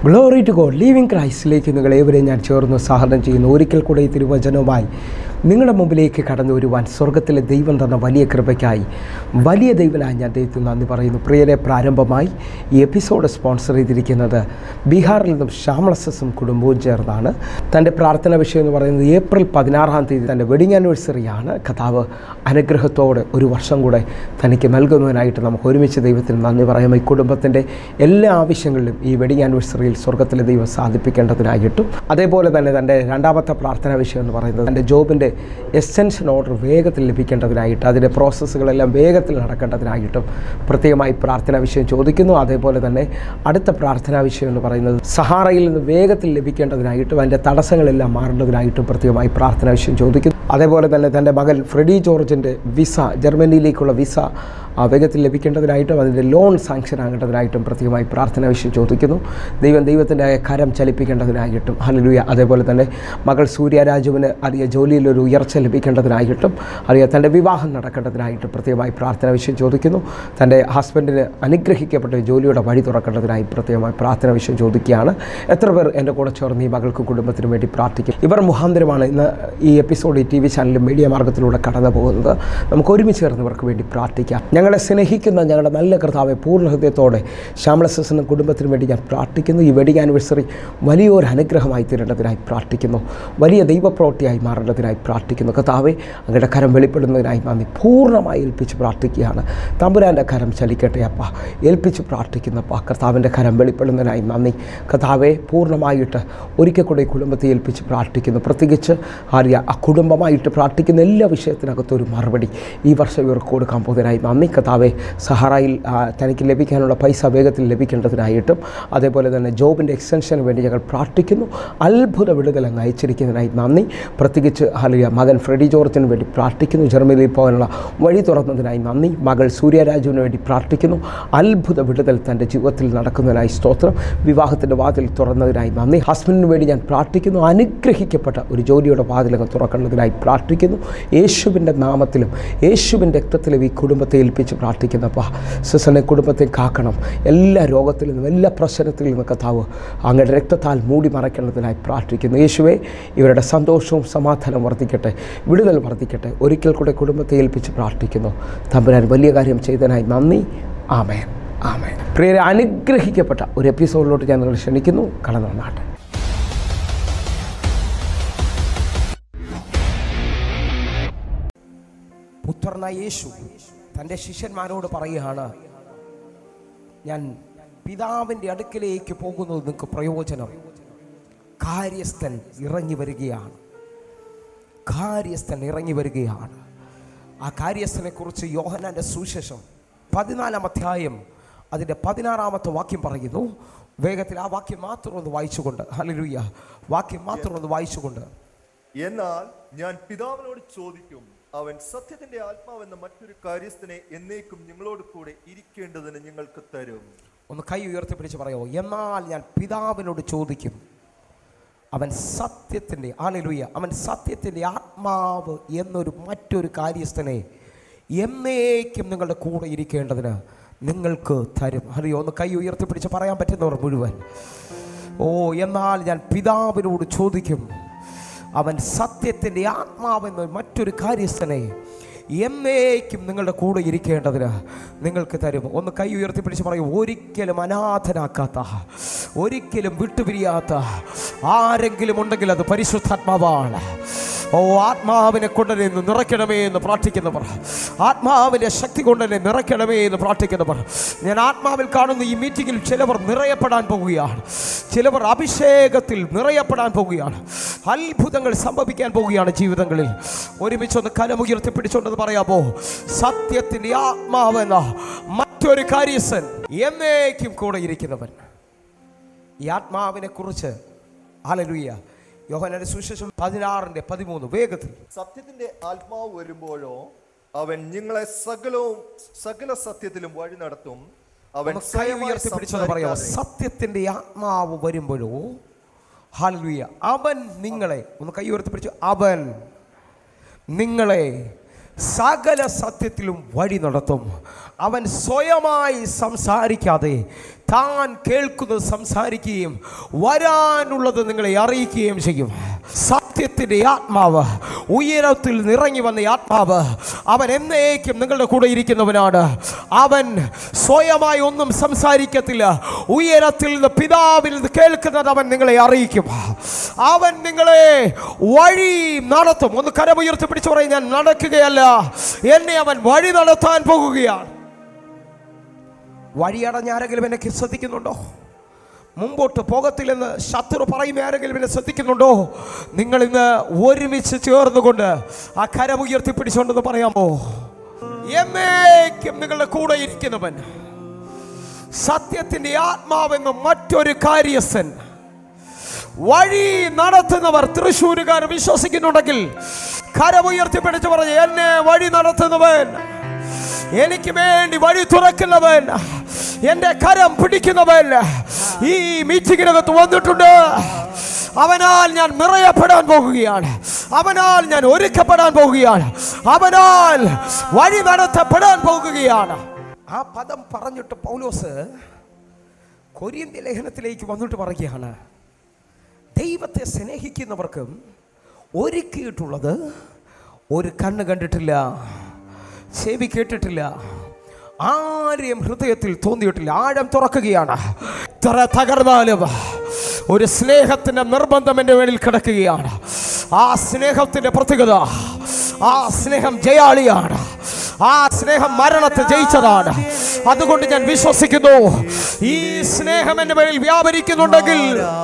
Glory to God. Living ക്രൈസ്റ്റിലേക്ക് നിങ്ങളേവരെയും ഞാൻ ചേർന്ന് സ്വാഗതം ചെയ്യുന്നു. ഒരിക്കൽ കൂടെ ഈ തിരുവചനവുമായി നിങ്ങളുടെ മുമ്പിലേക്ക് കടന്നു വരുവാൻ സ്വർഗത്തിലെ ദൈവം തന്ന വലിയ കൃപയ്ക്കായി വലിയ ദൈവനായി ഞാൻ ദൈവത്തിന് നന്ദി പറയുന്നു. പ്രിയരെ, പ്രാരംഭമായി ഈ എപ്പിസോഡ് സ്പോൺസർ ചെയ്തിരിക്കുന്നത് ബീഹാറിൽ നിന്നും ശ്യാമളസും കുടുംബവും ചേർന്നാണ്. തൻ്റെ പ്രാർത്ഥന വിഷയം എന്ന് പറയുന്നത് ഏപ്രിൽ 16 തൻ്റെ വെഡിങ് ആനിവേഴ്സറിയാണ്. കർത്താവ് അനുഗ്രഹത്തോടെ ഒരു വർഷം കൂടെ തനിക്ക് നൽകുന്നതിനായിട്ട് നമുക്ക് ഒരുമിച്ച് ദൈവത്തിന് നന്ദി പറയാം. ഈ കുടുംബത്തിൻ്റെ എല്ലാ ആവശ്യങ്ങളിലും ഈ വെഡിങ് ആനിവേഴ്സറിയിൽ സ്വർഗത്തിലെ ദൈവം സാധിപ്പിക്കേണ്ടതിനായിട്ടും, അതേപോലെ തന്നെ തൻ്റെ രണ്ടാമത്തെ പ്രാർത്ഥനാ വിഷയം എന്ന് പറയുന്നത് തൻ്റെ ജോബിൻ്റെ എക്സ്റ്റൻഷൻ ഓർഡർ വേഗത്തിൽ ലഭിക്കേണ്ടതിനായിട്ട്, അതിൻ്റെ പ്രോസസ്സുകളെല്ലാം വേഗത്തിൽ നടക്കേണ്ടതിനായിട്ടും പ്രത്യേകമായി പ്രാർത്ഥനാ വിഷയം ചോദിക്കുന്നു. അതേപോലെ തന്നെ അടുത്ത പ്രാർത്ഥനാ വിഷയം എന്ന് പറയുന്നത് സഹാറയിൽ നിന്ന് വേഗത്തിൽ ലഭിക്കേണ്ടതിനായിട്ടും അതിൻ്റെ തടസ്സങ്ങളെല്ലാം മാറേണ്ടതിനായിട്ടും പ്രത്യേകമായി പ്രാർത്ഥനാ വിഷയം ചോദിക്കുന്നു. അതേപോലെ തന്നെ തൻ്റെ മകൻ ഫ്രെഡി ജോർജിൻ്റെ വിസ, ജർമ്മനിയിലേക്കുള്ള വിസ വേഗത്തിൽ ലഭിക്കേണ്ടതിനായിട്ടും അതിൻ്റെ ലോൺ സാങ്ഷൻ ആകേണ്ടതിനായിട്ടും പ്രത്യേകമായി പ്രാർത്ഥനാ വിഷയം ചോദിക്കുന്നു. ദൈവത്തിൻ്റെ കരം ചലിപ്പിക്കേണ്ടതിനായിട്ടും. ഹല്ലേലൂയ. അതേപോലെ തന്നെ മകൾ സൂര്യരാജുവിന് ജോലിയിലൊരു ഉയർച്ച ലഭിക്കേണ്ടതിനായിട്ടും, തൻ്റെ വിവാഹം നടക്കേണ്ടതിനായിട്ടും പ്രത്യേകമായി പ്രാർത്ഥനാ വിഷയം ചോദിക്കുന്നു. തൻ്റെ ഹസ്ബൻഡിന് അനുഗ്രഹിക്കപ്പെട്ട ജോലിയുടെ വഴി തുറക്കേണ്ടതിനായി പ്രത്യേകമായി പ്രാർത്ഥനാ വിഷയം ചോദിക്കുകയാണ്. എത്ര പേർ എൻ്റെ കൂടെ ചേർന്ന് ഈ മകൾക്കും കുടുംബത്തിനും വേണ്ടി പ്രാർത്ഥിക്കും? ഇവർ മുഖാന്തരമാണ് ഇന്ന് ഈ എപ്പിസോഡ് ഈ TV ചാനലും മീഡിയ മാർഗത്തിലൂടെ കടന്നു പോകുന്നത്. നമുക്ക് ഒരുമിച്ച് ചേർന്ന് ഇവർക്ക് വേണ്ടി പ്രാർത്ഥിക്കാം. ഞങ്ങളെ സ്നേഹിക്കുന്ന ഞങ്ങളുടെ നല്ല കർത്താവെ, പൂർണ്ണ ഹൃദയത്തോടെ ശ്യാമളസും കുടുംബത്തിനു വേണ്ടി ഞാൻ പ്രാർത്ഥിക്കുന്നു. ഈ വെഡിങ് ആനിവേഴ്സറി വലിയൊരു അനുഗ്രഹമായി തീരേണ്ടതിനായി പ്രാർത്ഥിക്കുന്നു. വലിയ ദൈവപ്രവൃത്തിയായി മാറേണ്ടതിനായി പ്രാർത്ഥിക്കുന്നു. കർത്താവെ, അങ്ങയുടെ കരം വെളിപ്പെടുന്നതിനായി നന്ദി. പൂർണ്ണമായി ഏൽപ്പിച്ച് പ്രാർത്ഥിക്കുകയാണ്. തമ്പുരാൻ്റെ കരം ചലിക്കട്ടെ അപ്പ. ഏൽപ്പിച്ച് പ്രാർത്ഥിക്കുന്നപ്പ. കർത്താവിൻ്റെ കരം വെളിപ്പെടുന്നതിനായി നന്ദി. കർത്താവെ, പൂർണ്ണമായിട്ട് ഒരിക്കൽ കൂടെ ഈ കുടുംബത്തെ ഏൽപ്പിച്ച് പ്രാർത്ഥിക്കുന്നു. പ്രത്യേകിച്ച് ആ കുടുംബമായിട്ട് പ്രാർത്ഥിക്കുന്ന എല്ലാ വിഷയത്തിനകത്തൊരു മറുപടി ഈ വർഷം ഇവർക്ക് കൊടുക്കാൻ പോകുന്നതിനായി നന്ദി. കർത്താവെ, സഹാറയിൽ തനിക്ക് ലഭിക്കാനുള്ള പൈസ വേഗത്തിൽ ലഭിക്കേണ്ടതിനായിട്ടും, അതേപോലെ തന്നെ ജോബിൻ്റെ എക്സ്റ്റൻഷന് വേണ്ടി ഞങ്ങൾ പ്രാർത്ഥിക്കുന്നു. അത്ഭുത വിടുതൽ അങ്ങ് അയച്ചിരിക്കുന്നതിനായി നന്ദി. പ്രത്യേകിച്ച് മകൻ ഫ്രെഡി ജോർജിന് വേണ്ടി പ്രാർത്ഥിക്കുന്നു. ജർമ്മനിയിൽ പോകാനുള്ള വഴി തുറന്നതിനായി നന്ദി. മകൾ സൂര്യരാജുവിന് വേണ്ടി പ്രാർത്ഥിക്കുന്നു. അത്ഭുത വിടുതൽ തൻ്റെ ജീവിതത്തിൽ നടക്കുന്നതിനായി സ്തോത്രം. വിവാഹത്തിൻ്റെ വാതിൽ തുറന്നതിനായി നന്ദി. ഹസ്ബൻഡിന് വേണ്ടി ഞാൻ പ്രാർത്ഥിക്കുന്നു. അനുഗ്രഹിക്കപ്പെട്ട ഒരു ജോലിയുടെ വാതിലങ്ങ് തുറക്കുന്നതിനായി പ്രാർത്ഥിക്കുന്നു. യേശുവിൻ്റെ നാമത്തിലും യേശുവിൻ്റെ രക്തത്തിലും ഈ കുടുംബത്തെ ഏൽപ്പിച്ച് പ്രാർത്ഥിക്കുന്നപ്പ. സിസനെ കുടുംബത്തെ കാക്കണം. എല്ലാ രോഗത്തിൽ നിന്നും എല്ലാ പ്രശ്നത്തിൽ നിന്നും കർത്താവ് അങ്ങയുടെ രക്തത്താൽ മൂടി മറയ്ക്കേണ്ടതിനായി പ്രാർത്ഥിക്കുന്നു. യേശുവേ, ഇവരുടെ സന്തോഷവും സമാധാനം വർദ്ധിക്കട്ടെ, വിടുതൽ വർദ്ധിക്കട്ടെ. ഒരിക്കൽ കൂടെ കുടുംബത്തെ ഏൽപ്പിച്ച് പ്രാർത്ഥിക്കുന്നു. തമ്പുരാൻ വലിയ കാര്യം ചെയ്തതിനായി നന്ദി. ആമേൻ, ആമേൻ. പ്രിയരെ, അനുഗ്രഹിക്കപ്പെട്ട ഒരു എപ്പിസോഡിലോട്ട് ഞാൻ നിങ്ങൾ ക്ഷണിക്കുന്നു. കടന്നു വന്നാട്ടെ. പുത്രനായ യേശു തൻ്റെ ശിഷ്യന്മാരോട് പറയുകയാണ്, ഞാൻ പിതാവിൻ്റെ അടുക്കലേക്ക് പോകുന്നത് നിങ്ങൾക്ക് പ്രയോജനം. കാര്യസ്ഥൻ ഇറങ്ങി വരികയാണ്. കാര്യസ്ഥൻ ഇറങ്ങി വരികയാണ്. ആ കാര്യസ്ഥനെ കുറിച്ച് യോഹന്നാൻ്റെ സുവിശേഷം 14-ാം അധ്യായം അതിൻ്റെ 16-ാമത്തെ വാക്യം പറയുന്നു. വേഗത്തിൽ ആ വാക്യം മാത്രം ഒന്ന് വായിച്ചുകൊണ്ട്, ഹല്ലേലൂയ, വാക്യം മാത്രം ഒന്ന് വായിച്ചുകൊണ്ട്, എന്നാൽ ഞാൻ പിതാവിനോട് ചോദിക്കും, അവൻ സത്യത്തിന്റെ ആത്മാവെന്ന മറ്റൊരു കാര്യസ്ഥനെ എന്നേക്കും നിങ്ങളോട് കൂടെ ഇരിക്കേണ്ടതിന് നിങ്ങൾക്ക് തരും. ഒന്ന് കൈ ഉയർത്തിപ്പിടിച്ച് പറയോ, എന്നാൽ ഞാൻ പിതാവിനോട് ചോദിക്കും, അവൻ സത്യത്തിൻ്റെ, ഹല്ലേലൂയ, അവൻ സത്യത്തിൻ്റെ ആത്മാവ് എന്നൊരു മറ്റൊരു കാര്യസ്ഥനെ എന്നേക്കും നിങ്ങളുടെ കൂടെ ഇരിക്കേണ്ടതിന് നിങ്ങൾക്ക് തരും. ഹല്ലേലൂയ. ഒന്ന് കൈ ഉയർത്തിപ്പിടിച്ച് പറയാൻ പറ്റുന്നവർ മുഴുവൻ, ഓ, എന്നാൽ ഞാൻ പിതാവിനോട് ചോദിക്കും, അവൻ സത്യത്തിൻ്റെ ആത്മാവെന്ന മറ്റൊരു കാര്യസ്ഥനെ എന്നേക്കും നിങ്ങളുടെ കൂടെ ഇരിക്കേണ്ടതിന് നിങ്ങൾക്ക് തരും. ഒന്ന് കൈ ഉയർത്തിപ്പിടിച്ച് പറയും, ഒരിക്കലും അനാഥനാക്കാത്ത, ഒരിക്കലും വിട്ടുപിരിയാത്ത ആരെങ്കിലും ഉണ്ടെങ്കിൽ അത് പരിശുദ്ധാത്മാവാണ്. ഓ, ആത്മാവിനെ കൊണ്ടനെ നിറയ്ക്കണമേ എന്ന് പ്രാർത്ഥിക്കുന്നവർ, ആത്മാവിൻ്റെ ശക്തി കൊണ്ടനെ നിറയ്ക്കണമേ എന്ന് പ്രാർത്ഥിക്കുന്നവർ, ഞാൻ ആത്മാവിൽ കാണുന്ന ഈ മീറ്റിങ്ങിൽ ചിലവർ നിറയപ്പെടാൻ പോവുകയാണ്. ചിലവർ അഭിഷേകത്തിൽ നിറയപ്പെടാൻ പോവുകയാണ്. അത്ഭുതങ്ങൾ സംഭവിക്കാൻ പോവുകയാണ് ജീവിതങ്ങളിൽ. ഒരുമിച്ചൊന്ന് കരമുയർത്തി പിടിച്ചുകൊണ്ടത് പറയാമോ, സത്യത്തിൻ്റെ ആത്മാവെന്ന മറ്റൊരു കാര്യസ്ഥൻ എന്നേക്കും കൂടെ ഇരിക്കുന്നവൻ. ഈ ആത്മാവിനെ കുറിച്ച്, ഹല്ലേലൂയ, യോഹന്നാന്റെ സുവിശേഷം 16:13 വേഗത്തിൽ, സത്യത്തിന്റെ ആത്മാവ് വരുമ്പോഴോ അവൻ നിങ്ങളെ സകല സത്യത്തിലും വഴി നടത്തും. അവൻ സത്യത്തിന്റെ ആത്മാവ് വരുമ്പോഴോ, ഹല്ലേലൂയ, അവൻ നിങ്ങളെ, ഒന്ന് കൈ ഉയർത്തി പിടിച്ചു, അവൻ നിങ്ങളെ സകല സത്യത്തിലും വഴി നടത്തും. അവൻ സ്വയമായി സംസാരിക്കാതെ താൻ കേൾക്കുന്നത് സംസാരിക്കുകയും വരാനുള്ളത് നിങ്ങളെ അറിയിക്കുകയും ചെയ്യും. സത്യത്തിൻ്റെ ആത്മാവ്, ഉയരത്തിൽ നിറങ്ങി വന്ന ആത്മാവ്, അവൻ എന്നേക്കും നിങ്ങളുടെ കൂടെ ഇരിക്കുന്നവനാണ്. അവൻ സ്വയമായി ഒന്നും സംസാരിക്കത്തില്ല. ഉയരത്തിൽ നിന്ന് പിതാവിൽ നിന്ന് കേൾക്കുന്നത് അവൻ നിങ്ങളെ അറിയിക്കും. അവൻ നിങ്ങളെ വഴി നടത്തും. ഒന്ന് കരമുയർത്തി പിടിച്ചു പറയും, ഞാൻ നടക്കുകയല്ല, എന്നെ അവൻ വഴി നടത്താൻ പോകുകയാണ്. വഴിയടഞ്ഞ ആരെങ്കിലും എന്നെ ശ്രദ്ധിക്കുന്നുണ്ടോ? മുമ്പോട്ട് പോകത്തില്ലെന്ന് ശത്രു പറയുന്ന ആരെങ്കിലും എന്നെ ശ്രദ്ധിക്കുന്നുണ്ടോ? നിങ്ങൾ ഇന്ന് ഒരുമിച്ച് ചേർന്നുകൊണ്ട് ആ കരമുയർത്തി പിടിച്ചുകൊണ്ടെന്ന് പറയാമോ? എന്നേക്കും നിങ്ങളുടെ കൂടെ ഇരിക്കുന്നവൻ, സത്യത്തിന്റെ ആത്മാവെന്ന് മറ്റൊരു കാര്യസ്ഥൻ, വഴി നടത്തുന്നവർ തൃശ്ശൂരുകാർ വിശ്വസിക്കുന്നുണ്ടെങ്കിൽ കരമുയർത്തി പിടിച്ചു പറഞ്ഞു, എന്നെ വഴി നടത്തുന്നവൻ, എനിക്ക് വേണ്ടി വഴി തുറക്കുന്നവൻ, എന്റെ കരം പിടിക്കുന്നവൻ ഈ മീറ്റിംഗിനകത്ത് വന്നിട്ടുണ്ട്. അവനാൽ ഞാൻ നിറയപ്പെടാൻ പോകുകയാണ്. അവനാൽ ഞാൻ ഒരുക്കപ്പെടാൻ പോകുകയാണ്. അവനാൽ വഴി നടത്തപ്പെടാൻ പോകുകയാണ്. ആ പദം പറഞ്ഞിട്ട് പൗലോസ് കൊരിന്ത്യ ലേഖനത്തിലേക്ക് വന്നിട്ട് പറയുകയാണ്, ദൈവത്തെ സ്നേഹിക്കുന്നവർക്കും ഒരുക്കിയിട്ടുള്ളത് ഒരു കണ്ണ് കണ്ടിട്ടില്ല, ചെവി കേട്ടിട്ടില്ല, ആരെയും ഹൃദയത്തിൽ തോന്നിയിട്ടില്ല. ആഴം തുറക്കുകയാണ്. ഇത്ര തകർന്നാലും ഒരു സ്നേഹത്തിന്റെ നിർബന്ധം എൻ്റെ മേലിൽ കിടക്കുകയാണ്. ആ സ്നേഹത്തിന്റെ പ്രത്യേകത, ആ സ്നേഹം ജയാളിയാണ്. ആ സ്നേഹം മരണത്തെ ജയിച്ചതാണ്. അതുകൊണ്ട് ഞാൻ വിശ്വസിക്കുന്നു, ഈ സ്നേഹം എൻ്റെ മേലിൽ വ്യാപരിക്കുന്നുണ്ടെങ്കിൽ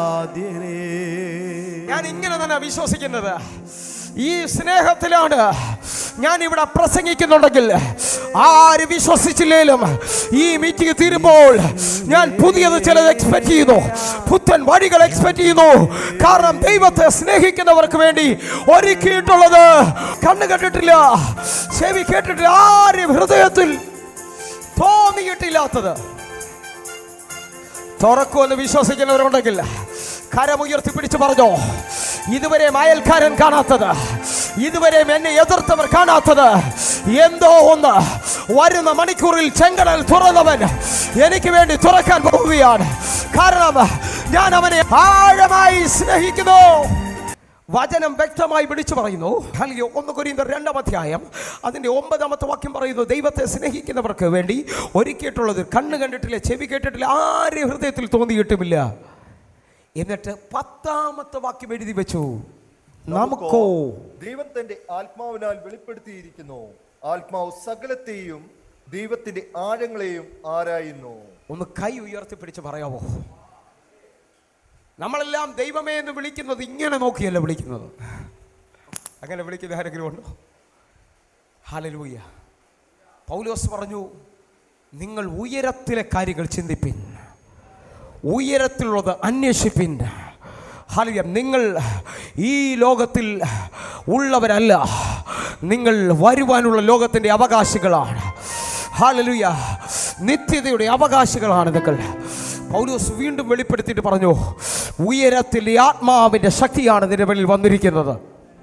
ഞാൻ ഇങ്ങനെ തന്നെ വിശ്വസിക്കുന്നത്. ഈ സ്നേഹത്തിലാണ് ഞാൻ ഇവിടെ പ്രസംഗിക്കുന്നുണ്ടെങ്കിൽ ആര് വിശ്വസിച്ചില്ലേലും ഈ മീറ്റിംഗ് തീരുമ്പോൾ ഞാൻ പുതിയത് ചിലത് എക്സ്പെക്ട് ചെയ്യുന്നു, പുത്തൻ വഴികൾ എക്സ്പെക്ട് ചെയ്യുന്നു. കാരണം ദൈവത്തെ സ്നേഹിക്കുന്നവർക്ക് വേണ്ടി ഒരുക്കിയിട്ടുള്ളത് കണ്ണ് കണ്ടിട്ടില്ല, ചെവി കേട്ടിട്ടില്ല, ആരും ഹൃദയത്തിൽ തോന്നിയിട്ടില്ലാത്തത് തുറക്കുമെന്ന് വിശ്വസിക്കുന്നവരുണ്ടെങ്കിൽ കരമുയർത്തി പിടിച്ചു പറഞ്ഞോ, ഇതുവരെ അയൽക്കാരൻ കാണാത്തത്, ഇതുവരെ എന്നെ എതിർത്തവർ കാണാത്തത് എന്തോ ഒന്ന് വരുന്ന മണിക്കൂറിൽ ചെങ്കടൽ തുറന്നവൻ എനിക്ക് വേണ്ടി തുറക്കാൻ പോവുകയാണ്. കാരണം ഞാൻ അവനെ ആഴമായി സ്നേഹിക്കുന്നു. വചനം വ്യക്തമായി വിളിച്ചു പറയുന്നു. 1 കൊരിന്ത്യർ 2-ാം അധ്യായം അതിൻ്റെ 9-ാമത്തെ വാക്യം പറയുന്നു, ദൈവത്തെ സ്നേഹിക്കുന്നവർക്ക് വേണ്ടി ഒരുക്കിയിട്ടുള്ളത് കണ്ണ് കണ്ടിട്ടില്ല, ചെവി കേട്ടിട്ടില്ല, ആരെയും ഹൃദയത്തിൽ തോന്നിയിട്ടുമില്ല. എന്നിട്ട് 10-ാമത്തെ വാക്യം എഴുതി വെച്ചു, നമുക്കോ ദൈവത്തിന്റെ ആത്മാവിനാൽ വെളിപ്പെടുത്തിയിരിക്കുന്നു. ആത്മാവ് സകലത്തെയും ദൈവത്തിന്റെ ആഴങ്ങളെയും ആരായുന്നു. ഒന്ന് കൈ ഉയർത്തി പിടിച്ച് പറയാവോ? നമ്മളെല്ലാം ദൈവമേ എന്ന് വിളിക്കുന്നത് ഇങ്ങനെ നോക്കിയല്ല വിളിക്കുന്നത്. അങ്ങനെ വിളിക്കുന്ന ആരെങ്കിലും ഉണ്ടോ? ഹല്ലേലൂയ. പൗലോസ് പറഞ്ഞു, നിങ്ങൾ ഉയരത്തിലെ കാര്യങ്ങൾ ചിന്തിപ്പിൻ, ഉയരത്തിലുള്ളത് അന്വേഷിപ്പിൻ. ഹല്ലേലൂയ. നിങ്ങൾ ഈ ലോകത്തിൽ ഉള്ളവരല്ല, നിങ്ങൾ വരുവാനുള്ള ലോകത്തിൻ്റെ അവകാശികളാണ്. ഹല്ലേലൂയ. നിത്യതയുടെ അവകാശികളാണ് നിങ്ങൾ. പൗലോസ് വീണ്ടും വെളിപ്പെടുത്തിയിട്ട് പറഞ്ഞു, ഉയരത്തിലെ ആത്മാവിൻ്റെ ശക്തിയാണ് നിന്റെ മേലിൽ വന്നിരിക്കുന്നത്.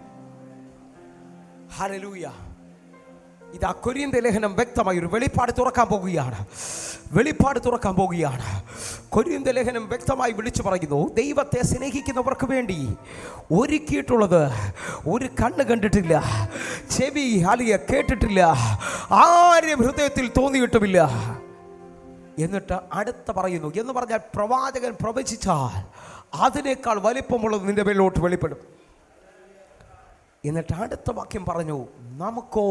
ഹല്ലേലൂയ. ഇതാ കൊരിന്ത്യ ലേഖനം വ്യക്തമായി ഒരു വെളിപ്പാട് തുറക്കാൻ പോകുകയാണ്. വെളിപ്പാട് തുറക്കാൻ പോകുകയാണ്. കൊരിന്ത്യ ലേഖനം വ്യക്തമായി വിളിച്ചു പറയുന്നു, ദൈവത്തെ സ്നേഹിക്കുന്നവർക്ക് വേണ്ടി ഒരുക്കിയിട്ടുള്ളത് ഒരു കണ്ണ് കണ്ടിട്ടില്ല, ചെവി കേട്ടിട്ടില്ല, ആരും ഹൃദയത്തിൽ തോന്നിയിട്ടുമില്ല. എന്നിട്ട് അടുത്ത പറയുന്നു, എന്ന് പറഞ്ഞാൽ പ്രവാചകൻ പ്രവചിച്ചാൽ അതിനേക്കാൾ വലിപ്പമുള്ളത് നിന്റെ മേലോട്ട് വെളിപ്പെടും. എന്നിട്ട് അടുത്ത വാക്യം പറഞ്ഞു, നമുക്കോ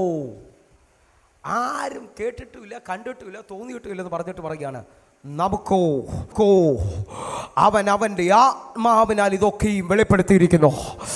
ആരും കേട്ടിട്ടുമില്ല, കണ്ടിട്ടുമില്ല, തോന്നിയിട്ടുമില്ല എന്ന് പറഞ്ഞിട്ട് പറയുകയാണ്, നമുക്കോ അവൻ അവൻ്റെ ആത്മാവിനാൽ ഇതൊക്കെയും വെളിപ്പെടുത്തിയിരിക്കുന്നു.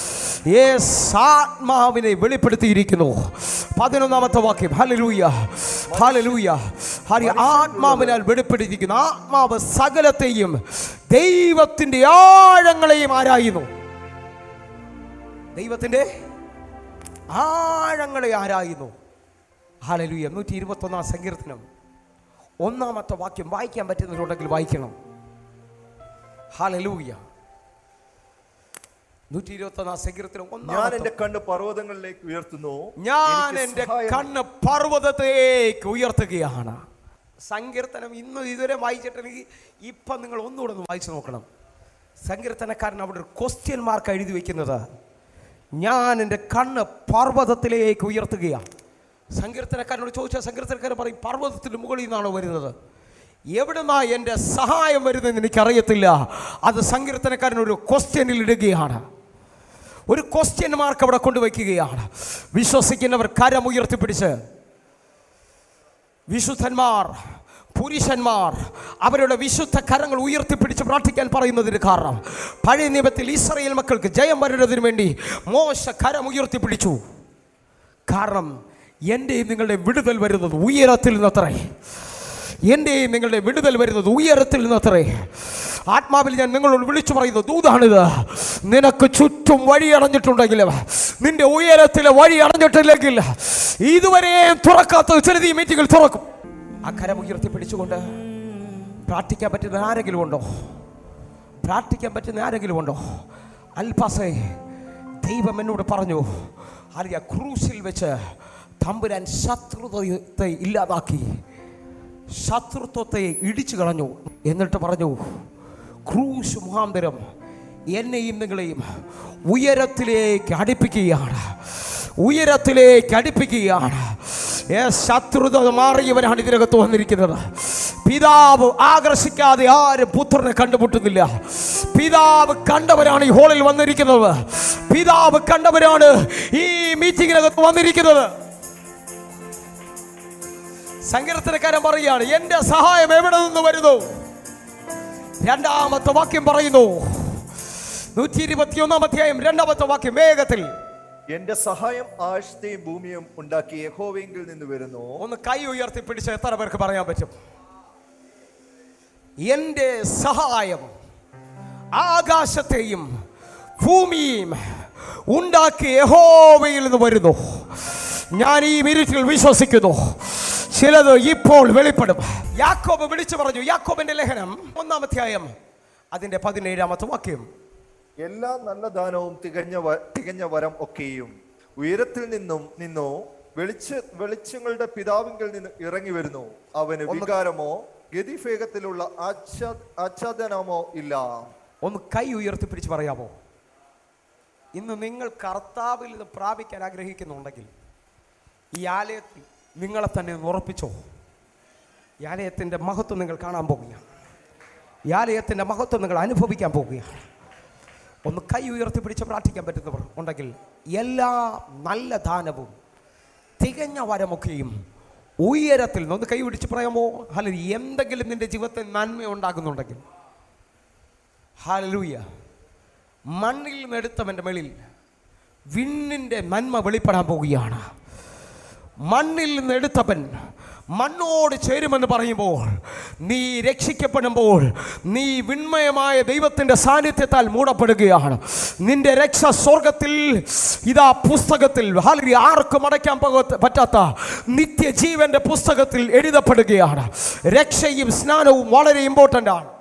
ആത്മാവിനെ വെളിപ്പെടുത്തിയിരിക്കുന്നു. 11-ാമത്തെ വാക്യം. ഹല്ലേലൂയ, ഹല്ലേലൂയ. ആത്മാവിനാൽ വെളിപ്പെടുത്തിയിരിക്കുന്നു. ആത്മാവ് സകലത്തെയും ദൈവത്തിൻ്റെ ആഴങ്ങളെയും ആരായുന്നു. ദൈവത്തിൻ്റെ ആഴങ്ങളെ ആരായുന്നു. ഹല്ലേലൂയ. 121-ാം സങ്കീർത്തനം 1-ാമത്തെ വാക്യം വായിക്കാൻ പറ്റുന്നവരുണ്ടെങ്കിൽ വായിക്കണം. ഹല്ലേലൂയ. 121 സങ്കീർത്തനം ഞാൻ എന്റെ കണ്ണ് പർവ്വതങ്ങളിലേക്ക് ഉയർത്തുന്നു, ഞാൻ എന്റെ കണ്ണ് പർവ്വതത്തേക്ക് ഉയർത്തുകയാണ്. സങ്കീർത്തനം ഇന്ന് ഇതുവരെ വായിച്ചിട്ടുണ്ടെങ്കിൽ ഇപ്പം നിങ്ങൾ ഒന്നുകൂടെ ഒന്ന് വായിച്ചു നോക്കണം. സങ്കീർത്തനക്കാരൻ അവിടെ ഒരു ക്വസ്റ്റ്യൻ മാർക്ക് എഴുതി വയ്ക്കുന്നത്, ഞാൻ എൻ്റെ കണ്ണ് പർവ്വതത്തിലേക്ക് ഉയർത്തുകയാണ്. സങ്കീർത്തനക്കാരനോട് ചോദിച്ചാൽ സങ്കീർത്തനക്കാരൻ പറയും, പർവ്വതത്തിന് മുകളിൽ നിന്നാണോ വരുന്നത്? എവിടുന്നാ എൻ്റെ സഹായം വരുന്നതെന്ന് എനിക്കറിയത്തില്ല. അത് സങ്കീർത്തനക്കാരനൊരു ക്വസ്റ്റ്യനിൽ ഇടുകയാണ്, ഒരു ക്വസ്റ്റ്യൻ മാർക്ക് അവിടെ കൊണ്ടുവയ്ക്കുകയാണ്. വിശ്വസിക്കുന്നവർ കരമുയർത്തിപ്പിടിച്ച്, വിശുദ്ധന്മാർ പുരുഷന്മാർ അവരുടെ വിശുദ്ധ കരങ്ങൾ ഉയർത്തിപ്പിടിച്ച് പ്രാർത്ഥിക്കാൻ പറയുന്നതിന് കാരണം, പഴയ നിയമത്തിൽ ഇസ്രായേൽ മക്കൾക്ക് ജയം വരുന്നതിന് വേണ്ടി മോശ കരം ഉയർത്തിപ്പിടിച്ചു. കാരണം എൻ്റെയും നിങ്ങളുടെ വിടുതൽ വരുന്നത് ഉയരത്തിൽ നിന്നത്രേ. എൻ്റെയും നിങ്ങളുടെ വിടുതൽ വരുന്നത് ഉയരത്തിൽ നിന്നത്രേ. ആത്മാവിൽ ഞാൻ നിങ്ങളോട് വിളിച്ചു പറയുന്നത് ദൂതാണിത്. നിനക്ക് ചുറ്റും വഴി അടഞ്ഞിട്ടുണ്ടെങ്കിലും, നിന്റെ ഉയരത്തിലെ വഴി അടഞ്ഞിട്ടില്ലെങ്കിൽ, ഇതുവരെയും തുറക്കാത്ത ചിലത് ഈ മീറ്റിംഗിൽ തുറക്കും. ആ കരം ഉയർത്തിപ്പിടിച്ചുകൊണ്ട് പ്രാർത്ഥിക്കാൻ പറ്റുന്ന ആരെങ്കിലും ഉണ്ടോ? പ്രാർത്ഥിക്കാൻ പറ്റുന്ന ആരെങ്കിലും ഉണ്ടോ? അൽപാസേ, ദൈവം എന്നോട് പറഞ്ഞു, അറിയ ക്രൂശിൽ വെച്ച് തമ്പുരാൻ ശത്രുതയെ ഇല്ലാതാക്കി, ശത്രുത്വത്തെ ഇടിച്ചു കളഞ്ഞു. എന്നിട്ട് പറഞ്ഞു, ക്രൂശ് മുഖാന്തരം എന്നെയും നിങ്ങളെയും ഉയരത്തിലേക്ക് അടുപ്പിക്കുകയാണ്, ഉയരത്തിലേക്ക് അടുപ്പിക്കുകയാണ്. ശത്രുത മാറിയവനാണ് ഇതിനകത്ത് വന്നിരിക്കുന്നത്. പിതാവ് ആകർഷിക്കാതെ ആരും പുത്രനെ കണ്ടുമുട്ടുന്നില്ല. പിതാവ് കണ്ടവരാണ് ഈ ഹോളിൽ വന്നിരിക്കുന്നത്. പിതാവ് കണ്ടവരാണ് ഈ മീറ്റിംഗിനകത്ത് വന്നിരിക്കുന്നത്. സങ്കീർത്തനക്കാരൻ പറയുകയാണ്, എന്റെ സഹായം എവിടെ നിന്ന് വരുന്നു? രണ്ടാമത്തെ വാക്യം പറയുന്നു, 121 അധ്യായം 2-ാമത്തെ വാക്യം വേഗത്തിൽ. എന്റെ സഹായം ആകാശത്തെയും ഭൂമിയും ഉണ്ടാക്കിയ യഹോവയിൽ നിന്ന് വരുന്നു. ഒന്ന് കൈ ഉയർത്തി പിടിച്ച് എത്ര പേർക്ക് പറയാൻ പറ്റും? എന്റെ സഹായം ആകാശത്തെയും ഭൂമിയും ഉണ്ടാക്കിയ യഹോവയിൽ നിന്ന് വരുന്നു. ഞാൻ ഈ മിനിറ്റിൽ വിശ്വസിക്കുന്നു, ചിലത് ഇപ്പോൾ വെളിപ്പെടും. യാക്കോബ് വിളിച്ചു പറഞ്ഞു, യാക്കോബിന്റെ ലേഖനം 1-ാം അധ്യായം അതിന്റെ 17-ാമത്തെ വാക്യം, എല്ലാ നല്ല ദാനവും തികഞ്ഞ വരം ഒക്കെയും ഉയരത്തിൽ നിന്നോ വെളിച്ചങ്ങളുടെ പിതാവിങ്കിൽ നിന്ന് ഇറങ്ങി വരുന്നു. അവന് വികാരമോ ഗതിവേഗത്തിലുള്ള ആച്ഛാദനമോ ഇല്ല. ഒന്ന് കൈ ഉയർത്തിപ്പിടിച്ച് പറയാമോ? ഇന്ന് നിങ്ങൾ കർത്താവിൽ നിന്ന് പ്രാപിക്കാൻ ആഗ്രഹിക്കുന്നുണ്ടെങ്കിൽ ഈ ആലയത്തിൽ നിങ്ങളെ തന്നെ ഉറപ്പിച്ചോ. ഈ ആലയത്തിൻ്റെ മഹത്വം നിങ്ങൾ കാണാൻ പോവുകയാണ്. ഈ ആലയത്തിൻ്റെ മഹത്വം നിങ്ങൾ അനുഭവിക്കാൻ പോവുകയാണ്. ഒന്ന് കൈ ഉയർത്തിപ്പിടിച്ച് പ്രാർത്ഥിക്കാൻ പറ്റുന്നവർ ഉണ്ടെങ്കിൽ, എല്ലാ നല്ല ദാനവും തികഞ്ഞ വരമൊക്കെയും ഉയരത്തിൽ നിന്ന്, ഒന്ന് കൈ പിടിച്ച് പറയാമോ? ഹല്ലേലൂയ. എന്തെങ്കിലും നിന്റെ ജീവിതത്തിൽ നന്മ ഉണ്ടാകുന്നുണ്ടെങ്കിൽ, ഹല്ലേലൂയ, മണ്ണിൽ നിന്നെടുത്തവൻ്റെ മേളിൽ വിണ്ണിൻ്റെ നന്മ വെളിപ്പെടാൻ പോവുകയാണ്. മണ്ണിൽ നിന്ന് എടുത്തവൻ മണ്ണോട് ചേരുമെന്ന് പറയുമ്പോൾ, നീ രക്ഷിക്കപ്പെടുമ്പോൾ നീ വിണ്മയമായ ദൈവത്തിൻ്റെ സാന്നിധ്യത്താൽ മൂടപ്പെടുകയാണ്. നിന്റെ രക്ഷ സ്വർഗത്തിൽ ഇതാ പുസ്തകത്തിൽ, ആർക്കും അടയ്ക്കാൻ പറ്റാത്ത നിത്യജീവന്റെ പുസ്തകത്തിൽ എഴുതപ്പെടുകയാണ്. രക്ഷയും സ്നാനവും വളരെ ഇമ്പോർട്ടൻ്റ് ആണ്.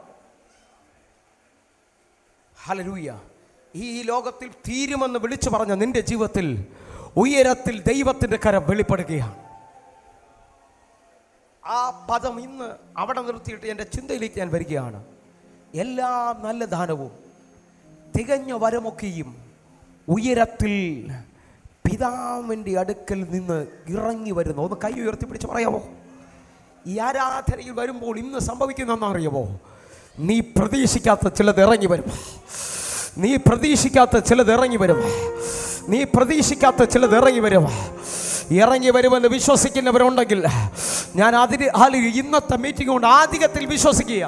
ഹല്ലേലൂയ. ഈ ലോകത്തിൽ തീരുമെന്ന് വിളിച്ചു പറഞ്ഞ നിന്റെ ജീവിതത്തിൽ ഉയരത്തിൽ ദൈവത്തിൻ്റെ കരം വെളിപ്പെടുകയാണ്. ആ പദം ഇന്ന് അവിടെ നിർത്തിയിട്ട് എൻ്റെ ചിന്തയിലേക്ക് ഞാൻ വരികയാണ്. എല്ലാ നല്ല ദാനവും തികഞ്ഞ വരമൊക്കെയും ഉയരത്തിൽ പിതാവിൻ്റെ അടുക്കൽ നിന്ന് ഇറങ്ങി വരുന്നു. ഒന്ന് കൈ ഉയർത്തിപ്പിടിച്ച് പറയാമോ? ഈ ആരാധനയിൽ വരുമ്പോൾ ഇന്ന് സംഭവിക്കുന്നതെന്നറിയാമോ? നീ പ്രതീക്ഷിക്കാത്ത ചിലത് ഇറങ്ങി വരും. നീ പ്രതീക്ഷിക്കാത്ത ചിലത് ഇറങ്ങി വരും. നീ പ്രതീക്ഷിക്കാത്ത ചിലത് ഇറങ്ങി വരും. ഇറങ്ങി വരുമെന്ന് വിശ്വസിക്കുന്നവരുണ്ടെങ്കിൽ ഞാൻ ഇന്നത്തെ മീറ്റിംഗ് കൊണ്ട് ആധികത്തിൽ വിശ്വസിക്കുക.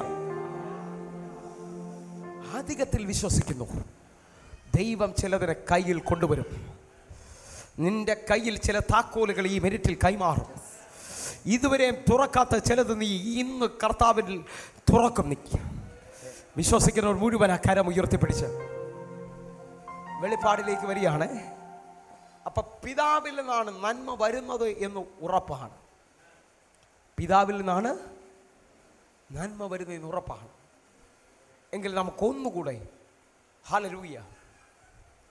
ആധികത്തിൽ വിശ്വസിക്കുന്നു. ദൈവം ചിലതിനെ കയ്യിൽ കൊണ്ടുവരും. നിന്റെ കയ്യിൽ ചില താക്കോലുകൾ ഈ മിനിറ്റിൽ കൈമാറും. ഇതുവരെയും തുറക്കാത്ത ചിലത് നീ ഇന്ന് കർത്താവിൽ തുറക്കും. നീ വിശ്വസിക്കുന്നവർ മുഴുവൻ ആ കരം ഉയർത്തിപ്പിടിച്ച് വെളിപ്പാടിലേക്ക് വരികയാണ്. അപ്പൊ പിതാവിൽ നിന്നാണ് നന്മ വരുന്നത് എന്ന് ഉറപ്പാണ്. പിതാവിൽ നിന്നാണ് നന്മ വരുന്നത് എന്ന് ഉറപ്പാണ്. എങ്കിൽ നമുക്കൊന്നുകൂടെ ഹല്ലേലൂയ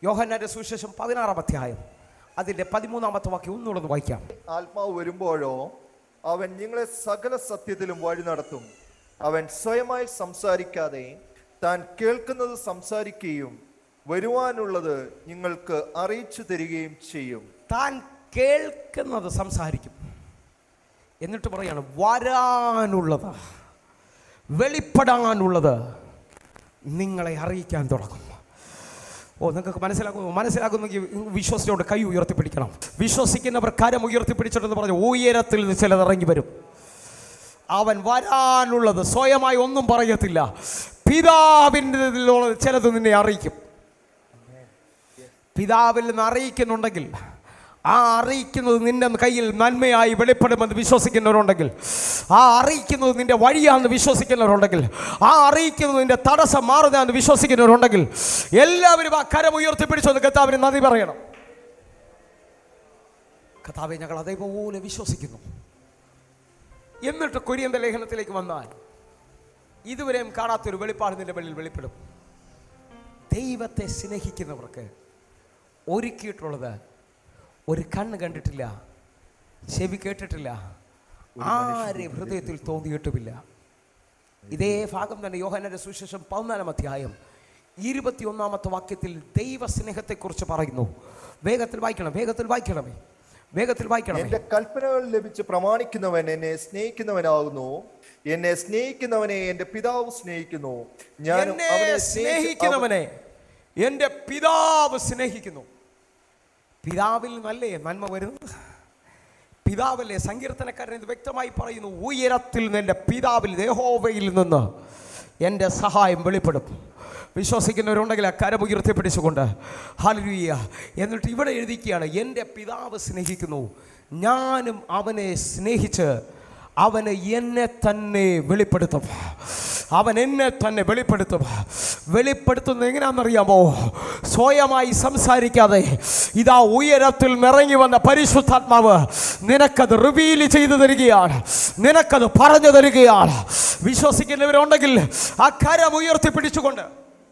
യോഹന്നാന്റെ സുവിശേഷം 16-ാം അധ്യായം അതിന്റെ 13-ാമത്തെ വാക്യം ഒന്നുകൂടെ വായിക്കാം. ആത്മാവ് വരുമ്പോഴോ അവൻ നിങ്ങളെ സകല സത്യത്തിലും വഴി നടത്തും. അവൻ സ്വയമായി സംസാരിക്കാതെ താൻ കേൾക്കുന്നത് സംസാരിക്കുകയും വരുവാനുള്ളത് നിങ്ങൾക്ക് അറിയിച്ചു തരികയും ചെയ്യും. താൻ കേൾക്കുന്നത് സംസാരിക്കും. എന്നിട്ട് പറയാണ് വരാനുള്ളത്, വെളിപ്പെടാനുള്ളത് നിങ്ങളെ അറിയിക്കാൻ തുടങ്ങും. നിങ്ങൾക്ക് മനസ്സിലാക്കുന്നെങ്കിൽ വിശ്വസിച്ചോണ്ട് കൈ ഉയർത്തിപ്പിടിക്കണം. വിശ്വസിക്കുന്നവർ കരം ഉയർത്തിപ്പിടിച്ചിട്ടെന്ന് പറഞ്ഞു ഉയരത്തിൽ നിന്ന് ചിലത് ഇറങ്ങി വരും. അവൻ വരാനുള്ളത് സ്വയമായി ഒന്നും പറയത്തില്ല, പിതാവിൻ്റെ ചിലത് നിന്നെ അറിയിക്കും. പിതാവിൽ നിന്ന് അറിയിക്കുന്നുണ്ടെങ്കിൽ ആ അറിയിക്കുന്നത് നിന്റെ കയ്യിൽ നന്മയായി വെളിപ്പെടുമെന്ന് വിശ്വസിക്കുന്നവരുണ്ടെങ്കിൽ, ആ അറിയിക്കുന്നത് നിന്റെ വഴിയാണെന്ന് വിശ്വസിക്കുന്നവരുണ്ടെങ്കിൽ, ആ അറിയിക്കുന്നത് നിന്റെ തടസ്സം മാറുന്നതാണെന്ന് വിശ്വസിക്കുന്നവരുണ്ടെങ്കിൽ എല്ലാവരും ആ കരം ഉയർത്തിപ്പിടിച്ചൊന്ന് കർത്താവിന് നന്ദി പറയണം. കർത്താവേ, ഞങ്ങൾ അതേപോലെ വിശ്വസിക്കുന്നു. എന്നിട്ട് കൊരിന്ത്യർ ലേഖനത്തിലേക്ക് വന്നാൽ ഇതുവരെയും കാണാത്തൊരു വെളിപ്പാട് നിന്റെ വെളിയിൽ വെളിപ്പെടും. ദൈവത്തെ സ്നേഹിക്കുന്നവർക്ക് ഒരുക്കിയിട്ടുള്ളത് ഒരു കണ്ണ് കണ്ടിട്ടില്ല, ചെവി കേട്ടിട്ടില്ല, ആരെ ഹൃദയത്തിൽ തോന്നിയിട്ടുമില്ല. ഇതേ ഭാഗം തന്നെ യോഹന്നാന്റെ സുവിശേഷം 14-ാം അധ്യായം 21-ാമത്തെ വാക്യത്തിൽ ദൈവസ്നേഹത്തെക്കുറിച്ച് പറയുന്നു. വേഗത്തിൽ വായിക്കണമേ. എന്റെ കൽപ്പനകൾ ലഭിച്ച് പ്രമാണിക്കുന്നവൻ എന്നെ സ്നേഹിക്കുന്നവനാകുന്നു. എന്നെ സ്നേഹിക്കുന്നവനെ എന്റെ പിതാവ് സ്നേഹിക്കുന്നു. ഞാൻ സ്നേഹിക്കുന്നവനെ എന്റെ പിതാവ് സ്നേഹിക്കുന്നു. പിതാവിൽ നിന്നല്ലേ നന്മ വരുന്നത്? പിതാവല്ലേ? സങ്കീർത്തനക്കാരൻ ഇത് വ്യക്തമായി പറയുന്നു. ഉയരത്തിൽ നിന്ന് എൻ്റെ പിതാവിൽ യഹോവയിൽ നിന്ന് എൻ്റെ സഹായം വെളിപ്പെടും. വിശ്വസിക്കുന്നവരുണ്ടെങ്കിൽ ആ കരം ഉയർത്തിപ്പിടിച്ചുകൊണ്ട് ഹല്ലേലൂയ. എന്നിട്ട് ഇവിടെ എഴുതിക്കുകയാണ്, എൻ്റെ പിതാവ് സ്നേഹിക്കുന്നു, ഞാനും അവനെ സ്നേഹിച്ച് അവന് എന്നെ തന്നെ വെളിപ്പെടുത്തും. അവൻ എന്നെ തന്നെ വെളിപ്പെടുത്തുന്നത് എങ്ങനെയാണെന്നറിയാമോ? സ്വയമായി സംസാരിക്കാതെ ഇതാ ഉയരത്തിൽ നിറങ്ങി വന്ന പരിശുദ്ധാത്മാവ് നിനക്കത് റിവീൽ ചെയ്തു തരികയാണ്, നിനക്കത് പറഞ്ഞു തരികയാണ്. വിശ്വസിക്കുന്നവരുണ്ടെങ്കിൽ ആ കരം ഉയർത്തിപ്പിടിച്ചുകൊണ്ട്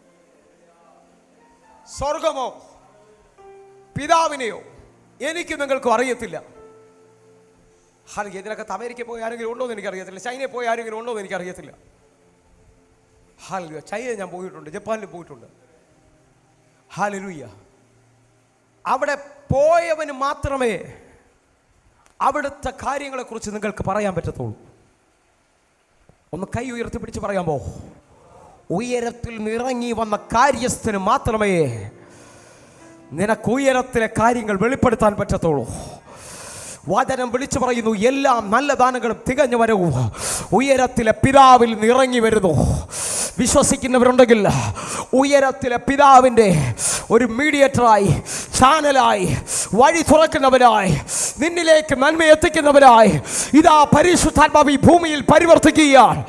സ്വർഗമോ പിതാവിനെയോ എനിക്ക് നിങ്ങൾക്കും അറിയത്തില്ല. ഇതിനകത്ത് അമേരിക്ക പോയി ആരെങ്കിലും ഉണ്ടോ എന്ന് എനിക്കറിയത്തില്ല, ചൈനയിൽ പോയി ആരെങ്കിലും ഉണ്ടോ എന്ന് എനിക്കറിയത്തില്ല. ചൈന ഞാൻ പോയിട്ടുണ്ട്, ജപ്പാനിൽ പോയിട്ടുണ്ട്. ഹല്ലേലൂയ. അവിടെ പോയവന് മാത്രമേ അവിടുത്തെ കാര്യങ്ങളെക്കുറിച്ച് നിങ്ങൾക്ക് പറയാൻ പറ്റത്തുള്ളൂ. ഒന്ന് കൈ ഉയർത്തിപ്പിടിച്ച് പറയാമോ? ഉയരത്തിൽ നിറങ്ങി വന്ന കാര്യസ്ഥന് മാത്രമേ നിനക്ക് ഉയരത്തിലെ കാര്യങ്ങൾ വെളിപ്പെടുത്താൻ പറ്റത്തുള്ളൂ. വചനം വിളിച്ചു പറയുന്നു, എല്ലാം നല്ല ദാനങ്ങളും തികഞ്ഞ വരവും ഉയരത്തിലെ പിതാവിൽ നിറങ്ങി വരുന്നു. വിശ്വസിക്കുന്നവരുണ്ടെങ്കിൽ ഉയരത്തിലെ പിതാവിൻ്റെ ഒരു മീഡിയേറ്ററായി, ചാനലായി, വഴി തുറക്കുന്നവരായി, നിന്നിലേക്ക് നന്മ എത്തിക്കുന്നവരായി ഇതാ പരിശുദ്ധാത്മാവ് ഈ ഭൂമിയിൽ പരിവർത്തിക്കുകയാണ്.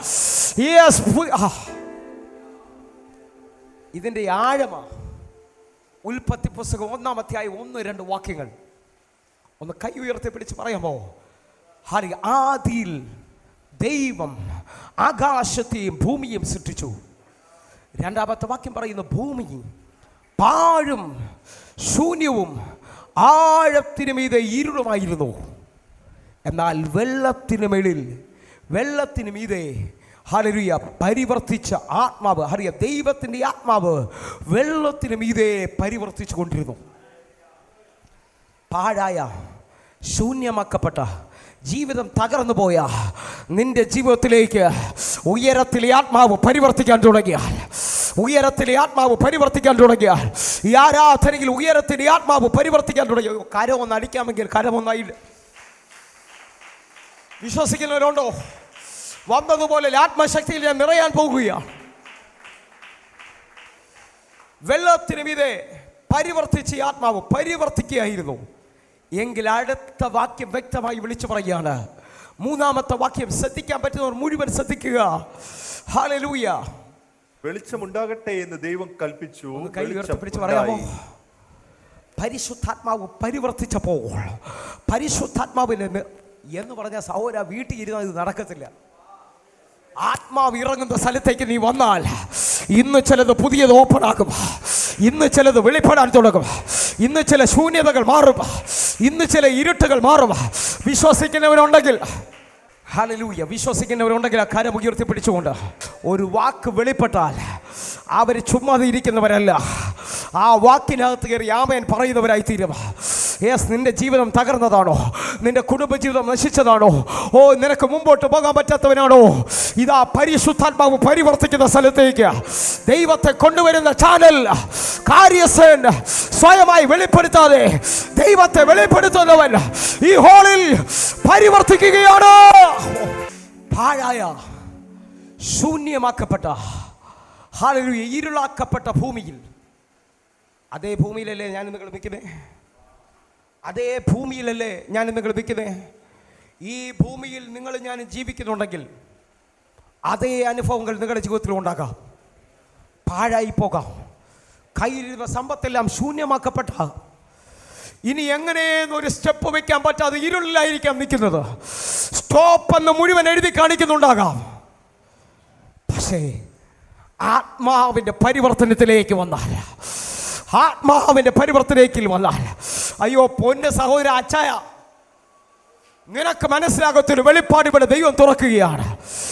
ഇതിൻ്റെ ആഴമാ. ഉൽപ്പത്തി പുസ്തകം 1-ാം അധ്യായം 1-2 വാക്യങ്ങൾ ഒന്ന് കൈ ഉയർത്തിപ്പിടിച്ച് പറയാമോ? ആദിയിൽ ദൈവം ആകാശത്തെയും ഭൂമിയും സൃഷ്ടിച്ചു. 2-ാമത്തെ വാക്യം പറയുന്നു, ഭൂമി പാഴും ശൂന്യവും ആഴത്തിനു മീതെ ഇരുളുമായിരുന്നു. എന്നാൽ വെള്ളത്തിനു മീതെ ഹല്ലേലൂയ പരിവർത്തിച്ച ആത്മാവ്, ദൈവത്തിൻ്റെ ആത്മാവ് വെള്ളത്തിനു മീതെ പരിവർത്തിച്ചു കൊണ്ടിരുന്നു. പാഴായ ശൂന്യമാക്കപ്പെട്ട ജീവിതം തകർന്നു പോയ നിന്റെ ജീവിതത്തിലേക്ക് ഉയരത്തിലെ ആത്മാവ് പരിവർത്തിക്കാൻ തുടങ്ങിയാൽ, ഈ ആരാധനയിൽ ഉയരത്തിലെ ആത്മാവ് പരിവർത്തിക്കാൻ തുടങ്ങി. കരമൊന്ന് അടിക്കാമെങ്കിൽ കരമൊന്നായില്ല. വിശ്വസിക്കുന്നവരുണ്ടോ? വന്നതുപോലെ ആത്മശക്തിയിൽ ഞാൻ നിറയാൻ പോകുകയാണ്. വെള്ളത്തിന് മീതെ പരിവർത്തിച്ച ആത്മാവ് പരിവർത്തിക്കുകയായിരുന്നു. എങ്കിൽ അടുത്ത വാക്യം വ്യക്തമായി വിളിച്ചു പറയുകയാണ്. 3-ാമത്തെ വാക്യം ശ്രദ്ധിക്കാൻ പറ്റുന്നവർ മുഴുവൻ ശ്രദ്ധിക്കുക. ഹല്ലേലൂയ. വെളിച്ചമുണ്ടാകട്ടെ എന്ന് ദൈവം കൽപ്പിച്ചു. കൈ ഉയർത്തിപ്പിടിച്ച് പറയാമോ? പരിശുദ്ധാത്മാവ് പരിവർത്തിച്ചപ്പോൾ, പരിശുദ്ധാത്മാവിന് എന്ന് പറഞ്ഞാൽ സഹോദര വീട്ടിൽ ഇരുന്നാൽ ഇത് നടക്കത്തില്ല. ആത്മാവ് ഇറങ്ങുന്ന സ്ഥലത്തേക്ക് നീ വന്നാൽ ഇന്ന് ചിലത് പുതിയത് ഓപ്പൺ ആകും, ഇന്ന് ചിലത് വെളിപ്പെടാൻ തുടങ്ങും, ഇന്ന് ചില ശൂന്യതകൾ മാറും, ഇന്ന് ചില ഇരുട്ടുകൾ മാറും. വിശ്വസിക്കുന്നവരുണ്ടെങ്കിൽ ഹല്ലേലൂയ, വിശ്വസിക്കുന്നവരുണ്ടെങ്കിൽ ആ കരം ഉയർത്തി പിടിച്ചുകൊണ്ട് ഒരു വാക്ക് വെളിപ്പെട്ടാൽ അവർ ചുമ്മാതെ ഇരിക്കുന്നവരല്ല, ആ വാക്കിനകത്ത് കയറി ആമേൻ പറയുന്നവരായി തീരും. യെസ്, നിന്റെ ജീവിതം തകർന്നതാണോ, നിന്റെ കുടുംബജീവിതം നശിച്ചതാണോ, ഓ നിനക്ക് മുമ്പോട്ട് പോകാൻ പറ്റാത്തവനാണോ, ഇതാ പരിശുദ്ധാത്മാവ് പരിവർത്തിക്കുന്ന സ്ഥലത്തേക്ക് ദൈവത്തെ കൊണ്ടുവരുന്ന ചാനൽ കാര്യസ്ഥൻ സ്വയമായി വെളിപ്പെടുത്താതെ ദൈവത്തെ വെളിപ്പെടുത്തുന്നവൻ ഈ ഹോളിൽ പരിവർത്തിക്കുകയാണ്. പാഴായ ശൂന്യമാക്കപ്പെട്ട ഹല്ലേലൂയ ഇരുളാക്കപ്പെട്ട ഭൂമിയിൽ, അതേ ഭൂമിയിലല്ലേ ഞാൻ നിങ്ങൾ നിൽക്കുന്നത്, അതേ ഭൂമിയിലല്ലേ ഞാൻ നിങ്ങൾ നിൽക്കുന്നത്. ഈ ഭൂമിയിൽ നിങ്ങൾ ഞാൻ ജീവിക്കുന്നുണ്ടെങ്കിൽ അതേ അനുഭവങ്ങൾ നിങ്ങളുടെ ജീവിതത്തിൽ ഉണ്ടാകാം. പാഴായി പോകാം, കയ്യിലിരുന്ന സമ്പത്തെല്ലാം ശൂന്യമാക്കപ്പെട്ട, ഇനി എങ്ങനെയെന്നൊരു സ്റ്റെപ്പ് വെക്കാൻ പറ്റാതെ ഇരുളിലായിരിക്കാം നിൽക്കുന്നത്. സ്റ്റോപ്പ് എന്ന് മുഴുവൻ എഴുതി കാണിക്കുന്നുണ്ടാകാം. പക്ഷേ ആത്മാവിൻ്റെ പരിവർത്തനത്തിലേക്ക് വന്നാൽ, ആത്മാവിൻ്റെ പരിവർത്തനത്തിൽ വന്നാൽ, അയ്യോ പൊന്ന് സഹോദര അച്ചായ, നിനക്ക് മനസ്സിലാകത്തൊരു വെളിപ്പാട് ഇവിടെ ദൈവം തുറക്കുകയാണ്.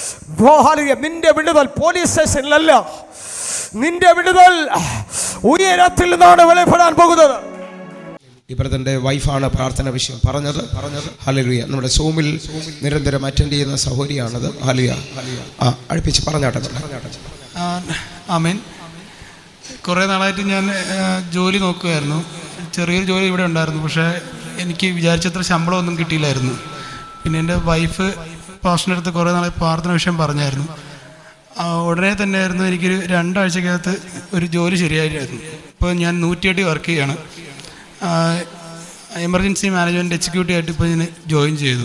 നിന്റെ വിടുതൽ പോലീസ് സ്റ്റേഷനിലല്ല, നിന്റെ വിടുതൽ ഉയരത്തിൽ നിന്നാണ് വെളിപ്പെടാൻ പോകുന്നത്. ഈ ബ്രദറിൻ്റെ വൈഫാണ് പ്രാർത്ഥന വിഷയം പറഞ്ഞത്. ഹല്ലേലൂയ. നമ്മുടെ സൂമിൽ നിരന്തരം അറ്റൻഡ് ചെയ്യുന്ന സഹോദരിയാണത്. ഹല്ലേലൂയ. അടുപ്പിച്ച് പറഞ്ഞാട്ടെ. ആമേൻ. കുറേ നാളായിട്ട് ഞാൻ ജോലി നോക്കുമായിരുന്നു. ചെറിയൊരു ജോലി ഇവിടെ ഉണ്ടായിരുന്നു, പക്ഷേ എനിക്ക് വിചാരിച്ചത്ര ശമ്പളമൊന്നും കിട്ടിയില്ലായിരുന്നു. പിന്നെ എൻ്റെ വൈഫ് പാസ്റ്ററിൻ്റെ അടുത്ത് കുറേ നാളെ പ്രാർത്ഥന വിഷയം പറഞ്ഞായിരുന്നു. ഉടനെ തന്നെയായിരുന്നു എനിക്കൊരു 2 ആഴ്ചക്കകത്ത് ഒരു ജോലി ശരിയായിരുന്നു. ഇപ്പോൾ ഞാൻ 108 വർക്ക് ചെയ്യാണ്. എമർജൻസി മാനേജ്മെൻറ്റ് എക്സിക്യൂട്ടീവ് ആയിട്ട് ഇപ്പോൾ ഞാൻ ജോയിൻ ചെയ്തു.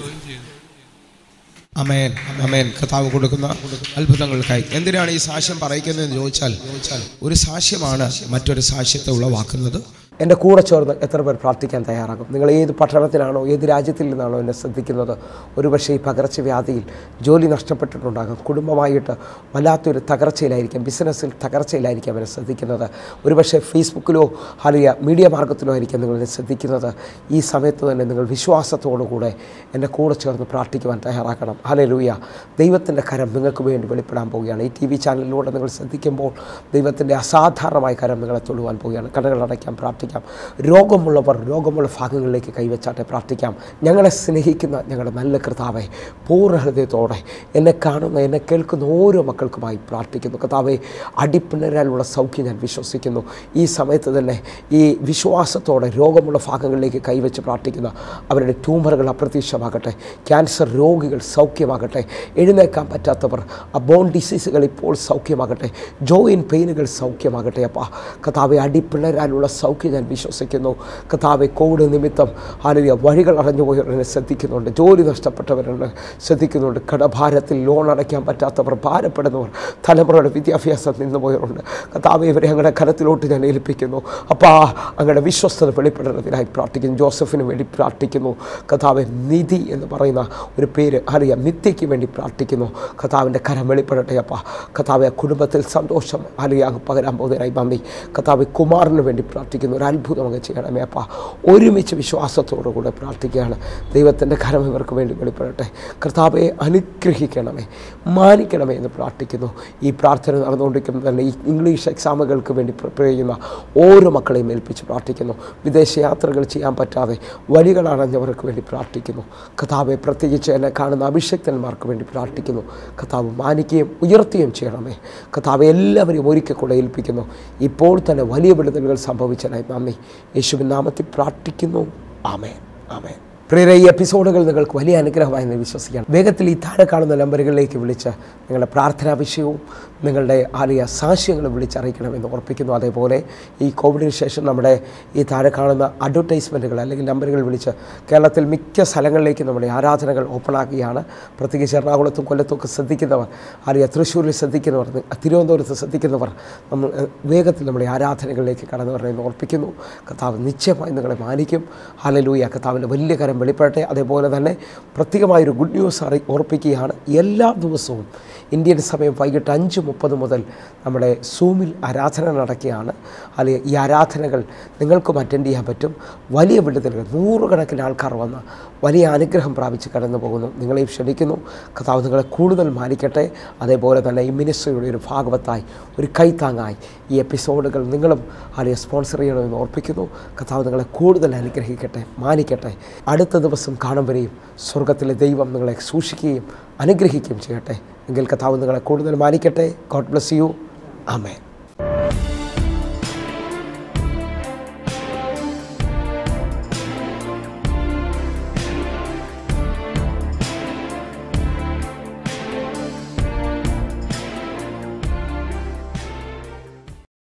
ആമേൻ, ആമേൻ. കർത്താവ് കൊടുക്കുന്ന അത്ഭുതങ്ങൾക്കായി. എന്തിനാണ് ഈ സാക്ഷ്യം പറയിക്കുന്നതെന്ന് ചോദിച്ചാൽ, ഒരു സാക്ഷ്യമാണ് മറ്റൊരു സാക്ഷ്യത്തെ ഉളവാക്കുന്നത്. എൻ്റെ കൂടെ ചേർന്ന് എത്ര പേർ പ്രാർത്ഥിക്കാൻ തയ്യാറാകും? നിങ്ങൾ ഏത് പട്ടണത്തിലാണോ, ഏത് രാജ്യത്തിൽ നിന്നാണോ എന്നെ ശ്രദ്ധിക്കുന്നത്, ഒരുപക്ഷെ ഈ പകർച്ചവ്യാധിയിൽ ജോലി നഷ്ടപ്പെട്ടിട്ടുണ്ടാകും, കുടുംബമായിട്ട് വല്ലാത്തൊരു തകർച്ചയിലായിരിക്കാം, ബിസിനസ്സിൽ തകർച്ചയിലായിരിക്കാം എന്നെ ശ്രദ്ധിക്കുന്നത്. ഒരുപക്ഷെ ഫേസ്ബുക്കിലോ അല്ലെങ്കിൽ മീഡിയ മാർഗത്തിലോ ആയിരിക്കാം നിങ്ങളെന്നെ ശ്രദ്ധിക്കുന്നത്. ഈ സമയത്ത് തന്നെ നിങ്ങൾ വിശ്വാസത്തോടുകൂടെ എൻ്റെ കൂടെ ചേർന്ന് പ്രാർത്ഥിക്കുവാൻ തയ്യാറാക്കണം. ഹല്ലേലൂയ. ദൈവത്തിൻ്റെ കരം നിങ്ങൾക്ക് വേണ്ടി വെളിപ്പെടാൻ പോവുകയാണ്. ഈ TV ചാനലിലൂടെ നിങ്ങൾ ശ്രദ്ധിക്കുമ്പോൾ ദൈവത്തിൻ്റെ അസാധാരണമായ കരം നിങ്ങളെ തൊടുവാൻ പോവുകയാണ്. കണ്ണുകളടയ്ക്കാം, പ്രാർത്ഥിക്കാം. രോഗമുള്ളവർ രോഗമുള്ള ഭാഗങ്ങളിലേക്ക് കൈവച്ചാട്ടെ. പ്രാർത്ഥിക്കാം. ഞങ്ങളെ സ്നേഹിക്കുന്ന ഞങ്ങളുടെ നല്ല കർത്താവെ, പൂർണ്ണ ഹൃദയത്തോടെ എന്നെ കാണുന്ന എന്നെ കേൾക്കുന്ന ഓരോ മക്കൾക്കുമായി പ്രാർത്ഥിക്കുന്നു. കർത്താവെ, അടിപ്പിണരാലുള്ള സൗഖ്യം ഞാൻ വിശ്വസിക്കുന്നു. ഈ സമയത്ത് തന്നെ ഈ വിശ്വാസത്തോടെ രോഗമുള്ള ഭാഗങ്ങളിലേക്ക് കൈവച്ച് പ്രാർത്ഥിക്കുന്ന അവരുടെ ട്യൂമറുകൾ അപ്രത്യക്ഷമാകട്ടെ, ക്യാൻസർ രോഗികൾ സൗഖ്യമാകട്ടെ, എഴുന്നേക്കാൻ പറ്റാത്തവർ ബോൺ ഡിസീസുകൾ ഇപ്പോൾ സൗഖ്യമാകട്ടെ, ജോയിൻ പെയിനുകൾ സൗഖ്യമാകട്ടെ. അപ്പാ കർത്താവെ, അടിപ്പിണരാലുള്ള സൗഖ്യം ഞാൻ വിശ്വസിക്കുന്നു. കർത്താവെ, കോവിഡ് നിമിത്തം ഹല്ലേലൂയ വഴികൾ അടഞ്ഞുപോയവരെന്നെ ശ്രദ്ധിക്കുന്നുണ്ട്, ജോലി നഷ്ടപ്പെട്ടവരെന്നെ ശ്രദ്ധിക്കുന്നുണ്ട്, കടഭാരത്തിൽ ലോൺ അടയ്ക്കാൻ പറ്റാത്തവർ, ഭാരപ്പെടുന്നവർ, തലമുറയുടെ വിദ്യാഭ്യാസം നിന്നുപോയവരുണ്ട്. കർത്താവെ, ഇവരെ അങ്ങയുടെ കരത്തിലോട്ട് ഞാൻ ഏൽപ്പിക്കുന്നു. അപ്പാ, അങ്ങയുടെ വിശ്വസ്തത വെളിപ്പെടുന്നതിനായി പ്രാർത്ഥിക്കുന്നു. ജോസഫിന് വേണ്ടി പ്രാർത്ഥിക്കുന്നു. കർത്താവെ, നിധി എന്ന് പറയുന്ന ഒരു പേര് അറിയാം, നിത്യയ്ക്ക് വേണ്ടി പ്രാർത്ഥിക്കുന്നു. കർത്താവിൻ്റെ കരം വെളിപ്പെടട്ടെ. അപ്പാ കർത്താവെ, കുടുംബത്തിൽ സന്തോഷം അങ്ങ് പകരാൻ പോകുന്നതിനായി നന്ദി. കർത്താവെ, കുമാറിന് വേണ്ടി പ്രാർത്ഥിക്കുന്നു. ഒരു അത്ഭുതം അങ്ങ് ചെയ്യണമേ അപ്പാ. ഒരുമിച്ച് വിശ്വാസത്തോടു കൂടെ പ്രാർത്ഥിക്കുകയാണ്. ദൈവത്തിൻ്റെ കരം ഇവർക്ക് വേണ്ടി വെളിപ്പെടട്ടെ. കർത്താവെ, അനുഗ്രഹിക്കണമേ, മാനിക്കണമേ എന്ന് പ്രാർത്ഥിക്കുന്നു. ഈ പ്രാർത്ഥന നടന്നുകൊണ്ടിരിക്കുന്നത് തന്നെ ഈ ഇംഗ്ലീഷ് എക്സാമുകൾക്ക് വേണ്ടി പ്രിപ്പയർ ചെയ്യുന്ന ഓരോ മക്കളെയും ഏൽപ്പിച്ച് പ്രാർത്ഥിക്കുന്നു. വിദേശ യാത്രകൾ ചെയ്യാൻ പറ്റാതെ വഴികൾ അടഞ്ഞവർക്ക് വേണ്ടി പ്രാർത്ഥിക്കുന്നു. കർത്താവെ, പ്രത്യേകിച്ച് എന്നെ കാണുന്ന അഭിഷക്തന്മാർക്ക് വേണ്ടി പ്രാർത്ഥിക്കുന്നു. കർത്താവ് മാനിക്കുകയും ഉയർത്തുകയും ചെയ്യണമേ. കർത്താവ്, എല്ലാവരെയും ഒരിക്കൽ കൂടെ ഏൽപ്പിക്കുന്നു. ഇപ്പോൾ തന്നെ വലിയ വിടുതലുകൾ സംഭവിച്ചതിനായി നന്ദി. യേശുവിൻ നാമത്തിൽ പ്രാർത്ഥിക്കുന്നു. ആമേൻ, ആമേൻ. പ്രിയരെ, ഈ എപ്പിസോഡുകൾ നിങ്ങൾക്ക് വലിയ അനുഗ്രഹമായി എന്ന് വിശ്വസിക്കണം. വേഗത്തിൽ ഈ താഴെ കാണുന്ന നമ്പറുകളിലേക്ക് വിളിച്ച് നിങ്ങളുടെ പ്രാർത്ഥനാ വിഷയവും നിങ്ങളുടെ സാക്ഷ്യങ്ങളും വിളിച്ചറിയിക്കണമെന്ന് ഓർപ്പിക്കുന്നു. അതേപോലെ ഈ കോവിഡിന് ശേഷം നമ്മുടെ ഈ താഴെ കാണുന്ന അഡ്വർടൈസ്മെൻറ്റുകൾ അല്ലെങ്കിൽ നമ്പറുകൾ വിളിച്ച് കേരളത്തിൽ മിക്ക സ്ഥലങ്ങളിലേക്ക് നമ്മുടെ ആരാധനകൾ ഓപ്പൺ ആക്കുകയാണ്. പ്രത്യേകിച്ച് എറണാകുളത്തും കൊല്ലത്തുമൊക്കെ ശ്രദ്ധിക്കുന്നവർ, തൃശ്ശൂരിൽ ശ്രദ്ധിക്കുന്നവർ, തിരുവനന്തപുരത്ത് ശ്രദ്ധിക്കുന്നവർ നമ്മൾ വേഗത്തിൽ നമ്മുടെ ആരാധനകളിലേക്ക് കടന്നു വരണമെന്ന് ഓർപ്പിക്കുന്നു. കർത്താവ് നിശ്ചയമായി നിങ്ങളെ മാനിക്കും. ഹല്ലേലൂയ. കർത്താവിൻ്റെ വലിയ കാര്യം വെളിപ്പെടട്ടെ. അതേപോലെ തന്നെ പ്രത്യേകമായൊരു ഗുഡ് ന്യൂസ് ഓർപ്പിക്കുകയാണ്. എല്ലാ ദിവസവും ഇന്ത്യൻ സമയം വൈകിട്ട് 5:30 മുതൽ നമ്മുടെ സൂമിൽ ആരാധന നടക്കുകയാണ്. അല്ലെങ്കിൽ ഈ ആരാധനകൾ നിങ്ങൾക്കും അറ്റൻഡ് ചെയ്യാൻ പറ്റും. വലിയ വിടുതലുകൾ, 100 കണക്കിന് ആൾക്കാർ വന്ന് വലിയ അനുഗ്രഹം പ്രാപിച്ച് കടന്നു പോകുന്നു. നിങ്ങളെയും ക്ഷണിക്കുന്നു. കർത്താവ് നിങ്ങളെ കൂടുതൽ മാനിക്കട്ടെ. അതേപോലെ തന്നെ ഈ മിനിസ്ട്രിയുടെ ഒരു ഭാഗവത്തായി, ഒരു കൈത്താങ്ങായി ഈ എപ്പിസോഡുകൾ നിങ്ങളും അല്ലെങ്കിൽ സ്പോൺസർ ചെയ്യണമെന്ന് ഓർപ്പിക്കുന്നു. കർത്താവ് നിങ്ങളെ കൂടുതൽ അനുഗ്രഹിക്കട്ടെ, മാനിക്കട്ടെ. അടുത്ത ദിവസം കാണും വരെയും സ്വർഗത്തിലെ ദൈവം നിങ്ങളെ സൂക്ഷിക്കുകയും അനുഗ്രഹിക്കുകയും ചെയ്യട്ടെ. എങ്കിൽ കർത്താവ് നിങ്ങളെ കൂടുതൽ മാനിക്കട്ടെ. God bless you. ആമേൻ.